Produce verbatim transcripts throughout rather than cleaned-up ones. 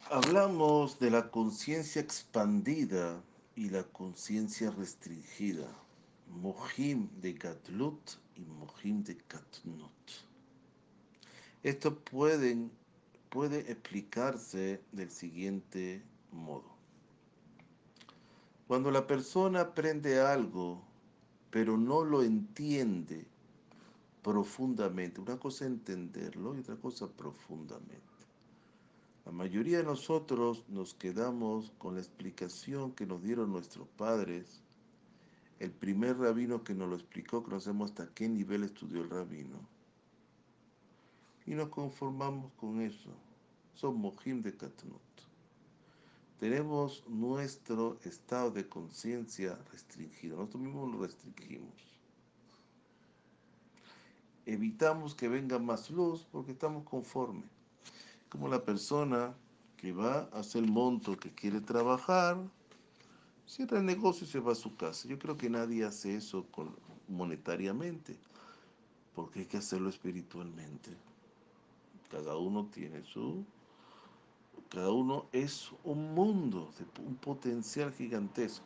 Hablamos de la conciencia expandida y la conciencia restringida, Mohim de Gadlut y Mohim de Katnut. Esto pueden, puede explicarse del siguiente modo. Cuando la persona aprende algo, pero no lo entiende profundamente, una cosa es entenderlo y otra cosa profundamente. La mayoría de nosotros nos quedamos con la explicación que nos dieron nuestros padres, el primer rabino que nos lo explicó, que no sabemos hasta qué nivel estudió el rabino, y nos conformamos con eso. Son mojim de Katnut. Tenemos nuestro estado de conciencia restringido, nosotros mismos lo restringimos. Evitamos que venga más luz porque estamos conformes. Como la persona que va a hacer el monto que quiere trabajar, cierra el negocio y se va a su casa. Yo creo que nadie hace eso con, monetariamente, porque hay que hacerlo espiritualmente. Cada uno tiene su... Cada uno es un mundo, de un potencial gigantesco.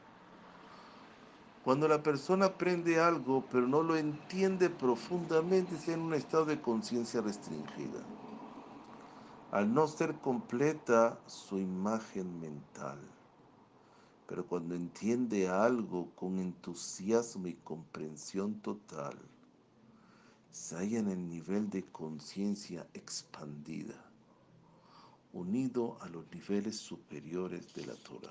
Cuando la persona aprende algo, pero no lo entiende profundamente, está en un estado de conciencia restringida. Al no ser completa su imagen mental. Pero cuando entiende algo con entusiasmo y comprensión total, se halla en el nivel de conciencia expandida, unido a los niveles superiores de la Torah.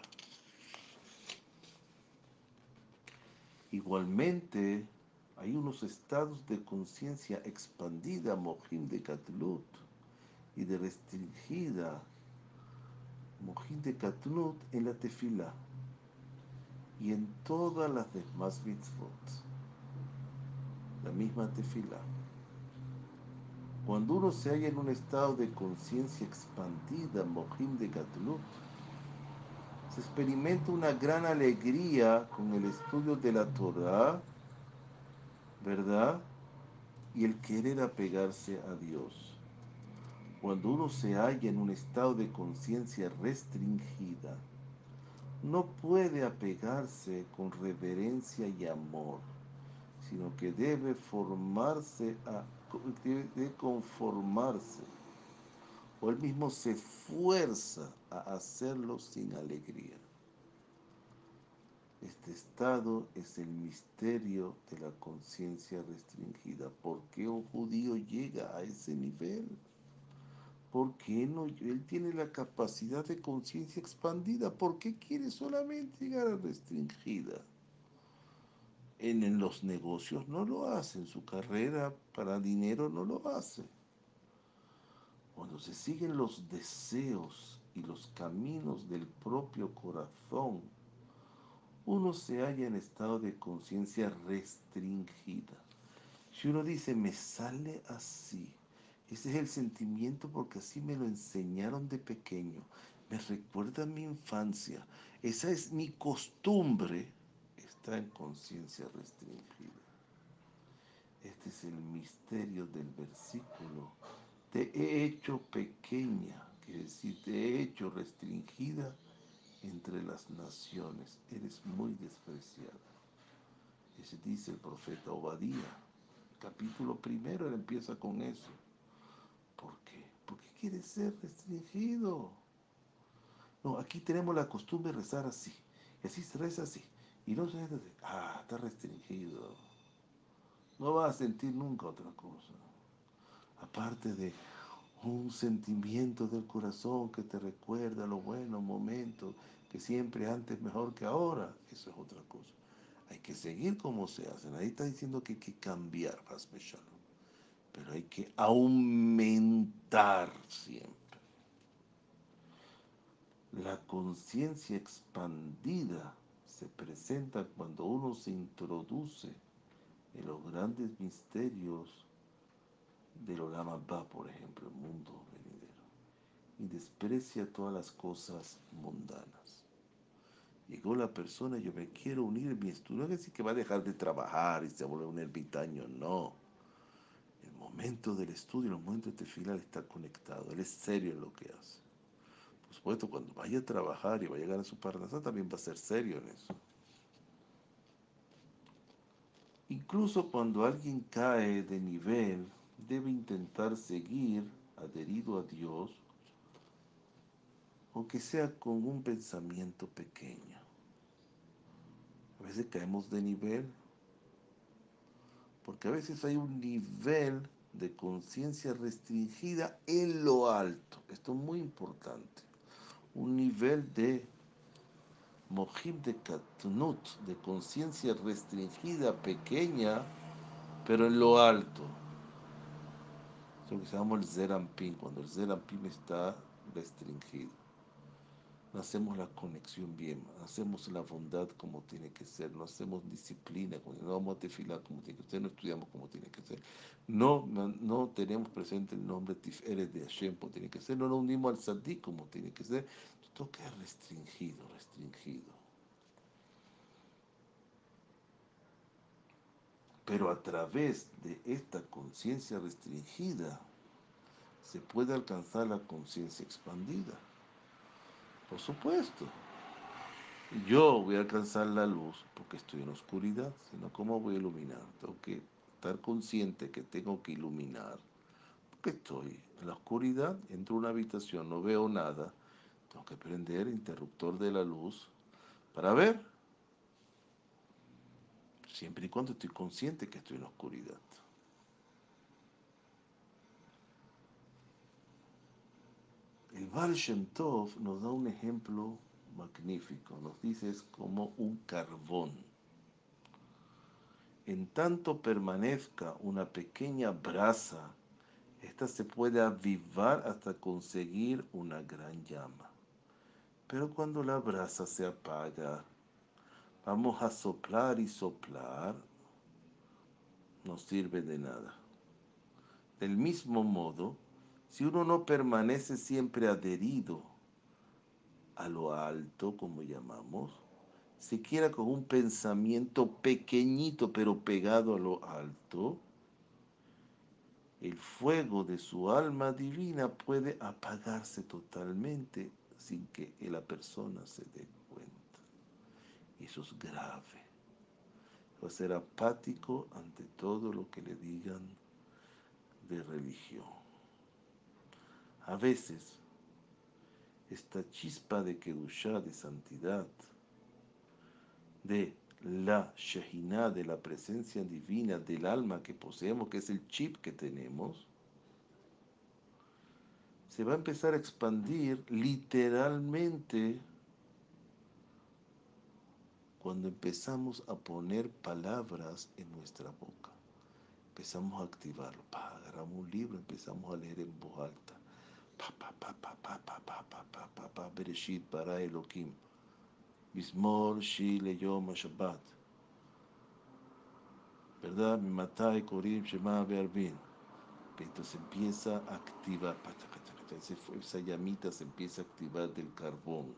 Igualmente, hay unos estados de conciencia expandida, mojim de katlut, y de restringida, mojim de katlut, en la tefila y en todas las demás mitzvot. La misma tefila. Cuando uno se halla en un estado de conciencia expandida, mojim de katlut, se experimenta una gran alegría con el estudio de la Torah, ¿verdad? Y el querer apegarse a Dios. Cuando uno se halla en un estado de conciencia restringida, no puede apegarse con reverencia y amor, sino que debe formarse a, debe conformarse, o él mismo se fuerza a hacerlo sin alegría. Este estado es el misterio de la conciencia restringida. ¿Por qué un judío llega a ese nivel? ¿Por qué no? Él tiene la capacidad de conciencia expandida. ¿Por qué quiere solamente llegar a restringida? En, en los negocios no lo hace, en su carrera para dinero no lo hace. Cuando se siguen los deseos y los caminos del propio corazón, uno se halla en estado de conciencia restringida. Si uno dice, me sale así, ese es el sentimiento porque así me lo enseñaron de pequeño, me recuerda a mi infancia, esa es mi costumbre, está en conciencia restringida. Este es el misterio del versículo. Te he hecho pequeña, quiere decir, te he hecho restringida entre las naciones, eres muy despreciada. Ese dice el profeta Obadía. Capítulo primero, él empieza con eso. ¿Por qué? Porque quiere ser restringido. No, aquí tenemos la costumbre de rezar así. Y así se reza así. Y no se reza así. Ah, está restringido. No vas a sentir nunca otra cosa. Aparte de un sentimiento del corazón que te recuerda los buenos momentos, que siempre antes mejor que ahora. Eso es otra cosa. Hay que seguir como se hace. Nadie está diciendo que hay que cambiar, Hasbe Shalom. Pero hay que aumentar siempre. La conciencia expandida se presenta cuando uno se introduce en los grandes misterios del Olam Abba, por ejemplo, el mundo venidero, y desprecia todas las cosas mundanas. Llegó la persona, yo me quiero unir en mi estudio, no es decir que va a dejar de trabajar y se va a volver un ermitaño, no. El momento del estudio, el momento de tefila, él está conectado, él es serio en lo que hace. Por supuesto, cuando vaya a trabajar y vaya a ganar su parnasá, también va a ser serio en eso. Incluso cuando alguien cae de nivel, debe intentar seguir adherido a Dios, aunque sea con un pensamiento pequeño. A veces caemos de nivel, porque a veces hay un nivel de conciencia restringida en lo alto. Esto es muy importante. Un nivel de mojib de katnut, de conciencia restringida, pequeña, pero en lo alto. Es lo que se llama el Zerampin, cuando el Zerampin está restringido. No hacemos la conexión bien, no hacemos la bondad como tiene que ser, no hacemos disciplina, no vamos a tefilar como tiene que ser, no estudiamos como tiene que ser, no, no, no tenemos presente el nombre Tiferet de Hashem como tiene que ser, no nos unimos al Sadik como tiene que ser, todo queda restringido, restringido. Pero a través de esta conciencia restringida se puede alcanzar la conciencia expandida. Por supuesto, yo voy a alcanzar la luz porque estoy en oscuridad, sino cómo voy a iluminar. Tengo que estar consciente que tengo que iluminar porque estoy en la oscuridad, entro a una habitación, no veo nada, tengo que prender el interruptor de la luz para ver, siempre y cuando estoy consciente que estoy en la oscuridad. El Baal Shem Tov nos da un ejemplo magnífico, nos dice es como un carbón. En tanto permanezca una pequeña brasa, esta se puede avivar hasta conseguir una gran llama. Pero cuando la brasa se apaga, vamos a soplar y soplar, no sirve de nada. Del mismo modo, si uno no permanece siempre adherido a lo alto, como llamamos, siquiera con un pensamiento pequeñito pero pegado a lo alto, el fuego de su alma divina puede apagarse totalmente sin que la persona se dé cuenta. Y eso es grave. Va a ser apático ante todo lo que le digan de religión. A veces, esta chispa de Kedushá, de santidad, de la Shehinah, de la presencia divina, del alma que poseemos, que es el chip que tenemos, se va a empezar a expandir literalmente cuando empezamos a poner palabras en nuestra boca. Empezamos a activarlo. Pa, agarramos un libro, empezamos a leer en voz alta. Pa, pa, pa, pa, pa, pa, pa, pa, pa, pa, pa, Bereshit, para Elohim. Bismor, Shile, Yom, Shabbat. ¿Verdad? Mimatai, Korim, Shema, Bearbin. Entonces empieza a activar, esa llamita se empieza a activar del carbón.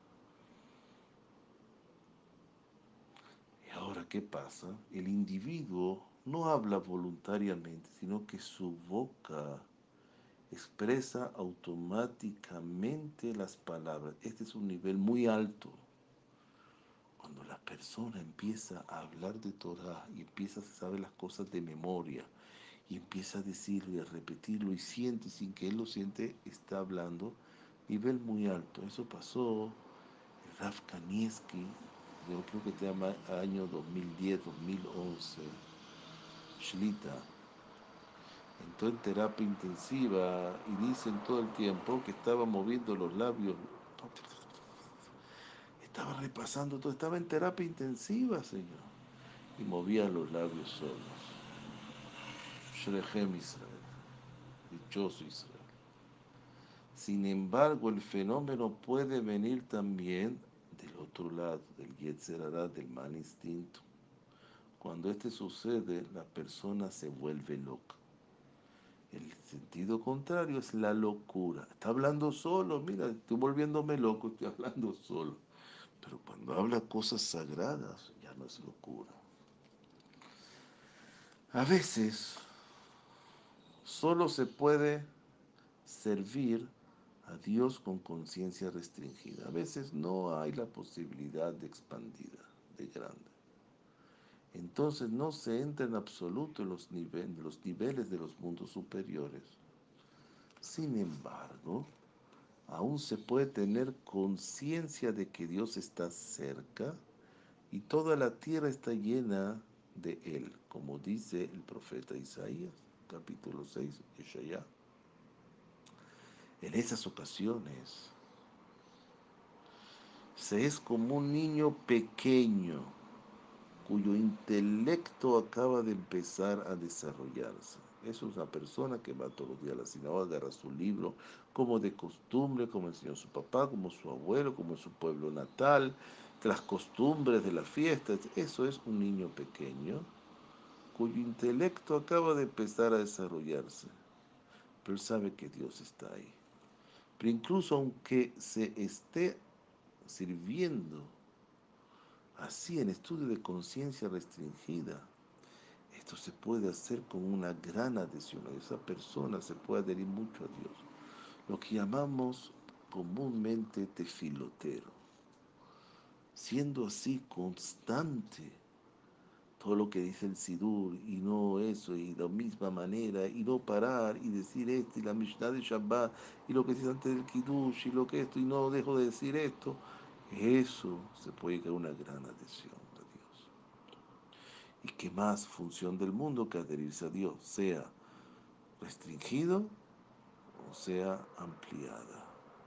Y ahora, ¿qué pasa? El individuo no habla voluntariamente, sino que su boca expresa automáticamente las palabras. Este es un nivel muy alto. Cuando la persona empieza a hablar de Torah y empieza a saber las cosas de memoria y empieza a decirlo y a repetirlo y siente sin que él lo siente, está hablando nivel muy alto. Eso pasó el Rav Kanievski, yo creo que te llama año dos mil diez, dos mil once, Shlita, entró en terapia intensiva y dicen todo el tiempo que estaba moviendo los labios, estaba repasando todo, estaba en terapia intensiva, señor, y movía los labios solos. Shrechem Israel, dichoso Israel. Sin embargo, el fenómeno puede venir también del otro lado, del Yetzer Hara, del mal instinto. Cuando este sucede, la persona se vuelve loca. El sentido contrario es la locura. Está hablando solo, mira, estoy volviéndome loco, estoy hablando solo. Pero cuando habla cosas sagradas, ya no es locura. A veces solo se puede servir a Dios con conciencia restringida. A veces no hay la posibilidad de expandida, de grande. Entonces no se entra en absoluto en los, nive los niveles de los mundos superiores. Sin embargo, aún se puede tener conciencia de que Dios está cerca y toda la tierra está llena de Él, como dice el profeta Isaías, capítulo seis, Yeshayá. En esas ocasiones se es como un niño pequeño cuyo intelecto acaba de empezar a desarrollarse. Eso es una persona que va todos los días a la sinagoga, agarra su libro, como de costumbre, como enseñó su papá, como su abuelo, como en su pueblo natal, las costumbres de las fiestas. Eso es un niño pequeño cuyo intelecto acaba de empezar a desarrollarse, pero él sabe que Dios está ahí. Pero incluso aunque se esté sirviendo así en estudio de conciencia restringida, esto se puede hacer con una gran adhesión. Esa persona se puede adherir mucho a Dios. Lo que llamamos comúnmente tefilotero. Siendo así constante todo lo que dice el Sidur y no eso, y de la misma manera, y no parar y decir esto, y la Mishnah de Shabbat, y lo que dice antes del Kiddush, y lo que esto, y no dejo de decir esto, eso se puede llegar a una gran adhesión a Dios. Y qué más función del mundo que adherirse a Dios, sea restringido o sea ampliada.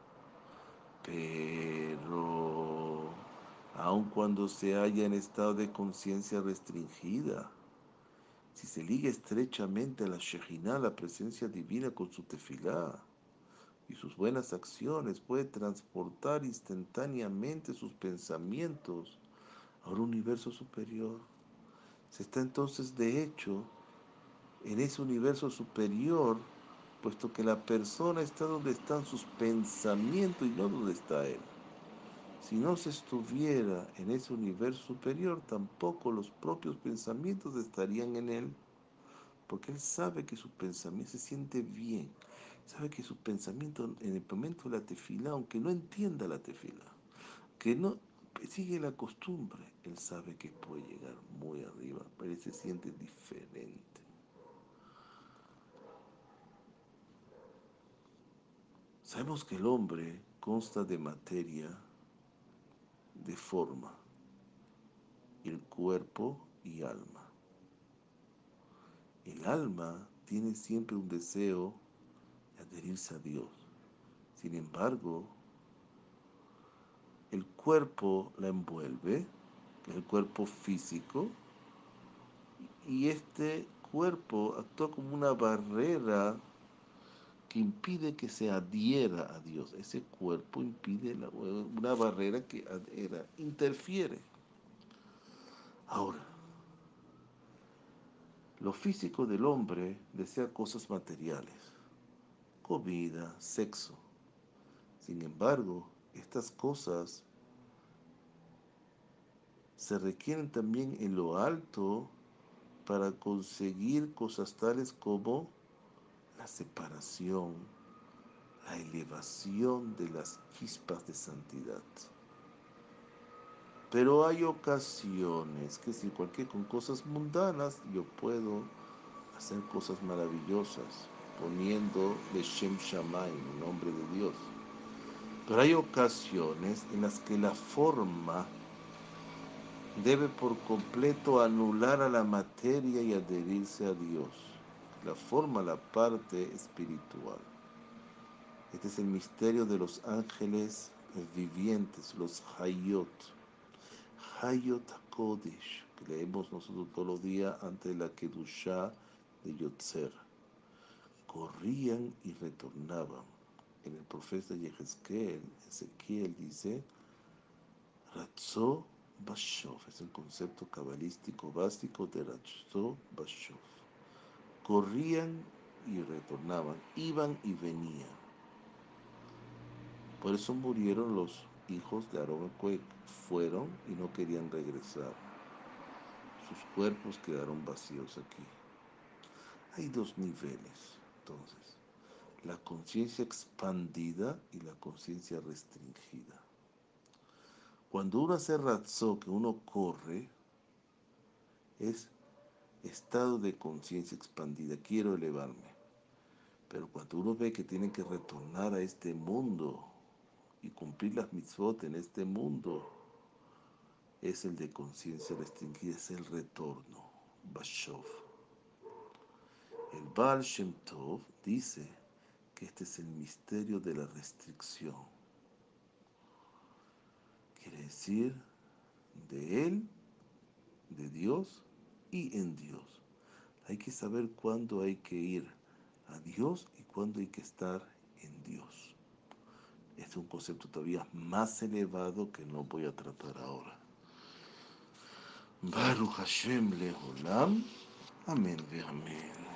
Pero aun cuando se haya en estado de conciencia restringida, si se liga estrechamente a la Shejinah, la presencia divina, con su tefilá y sus buenas acciones, puede transportar instantáneamente sus pensamientos a un universo superior. Se está entonces, de hecho, en ese universo superior, puesto que la persona está donde están sus pensamientos y no donde está él. Si no se estuviera en ese universo superior, tampoco los propios pensamientos estarían en él, porque él sabe que su pensamiento se siente bien, sabe que su pensamiento en el momento de la tefila, aunque no entienda la tefila, que no sigue la costumbre, él sabe que puede llegar muy arriba, pero él se siente diferente. Sabemos que el hombre consta de materia, de forma, y el cuerpo y alma. El alma tiene siempre un deseo de adherirse a Dios. Sin embargo, el cuerpo la envuelve, que es el cuerpo físico, y este cuerpo actúa como una barrera que impide que se adhiera a Dios. Ese cuerpo impide la, una barrera que adhiera, interfiere. Ahora, lo físico del hombre desea cosas materiales, comida, sexo. Sin embargo, estas cosas se requieren también en lo alto para conseguir cosas tales como la separación, la elevación de las chispas de santidad. Pero hay ocasiones que si cualquier con cosas mundanas yo puedo hacer cosas maravillosas, poniendo Leshem Shammai, en nombre de Dios. Pero hay ocasiones en las que la forma debe por completo anular a la materia y adherirse a Dios. La forma, la parte espiritual. Este es el misterio de los ángeles vivientes, los Hayot. Hayot HaKodesh, que leemos nosotros todos los días ante la Kedushá de Yotzer. Corrían y retornaban. En el profeta Yehezkel, Ezequiel dice, Ratzó Bashov, es el concepto cabalístico básico de Ratzó Bashov. Corrían y retornaban, iban y venían. Por eso murieron los hijos de Aarón Cohen, fueron y no querían regresar. Sus cuerpos quedaron vacíos aquí. Hay dos niveles, entonces. la conciencia expandida y la conciencia restringida. Cuando uno hace razó, que uno corre, es estado de conciencia expandida, quiero elevarme. Pero cuando uno ve que tiene que retornar a este mundo y cumplir las mitzvot en este mundo, es el de conciencia restringida, es el retorno, Bashov. El Baal Shem Tov dice que este es el misterio de la restricción. Quiere decir, de Él, de Dios y en Dios. Hay que saber cuándo hay que ir a Dios y cuándo hay que estar en Dios. Este es un concepto todavía más elevado que no voy a tratar ahora. Baruch Hashem Leolam. Amén ve amén.